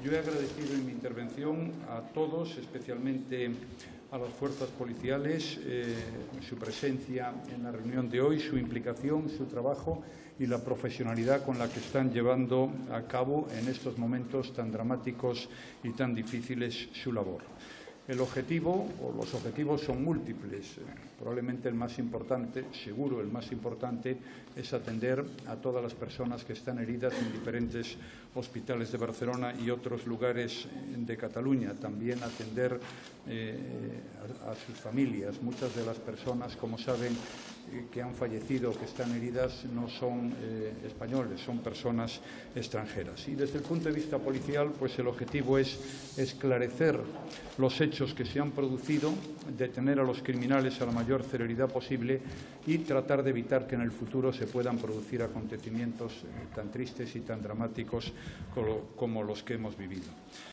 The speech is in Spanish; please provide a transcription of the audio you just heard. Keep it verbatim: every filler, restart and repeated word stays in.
Yo he agradecido en mi intervención a todos, especialmente a las fuerzas policiales, eh, su presencia en la reunión de hoy, su implicación, su trabajo y la profesionalidad con la que están llevando a cabo en estos momentos tan dramáticos y tan difíciles su labor. El objetivo, o los objetivos, son múltiples. Probablemente el más importante, seguro el más importante, es atender a todas las personas que están heridas en diferentes hospitales de Barcelona y otros lugares de Cataluña. También atender eh, a, a sus familias. Muchas de las personas, como saben, eh, que han fallecido, que están heridas, no son eh, españoles, son personas extranjeras. Y desde el punto de vista policial, pues el objetivo es esclarecer los hechos que se han producido, detener a los criminales a la mayor celeridad posible y tratar de evitar que en el futuro se puedan producir acontecimientos tan tristes y tan dramáticos como los que hemos vivido.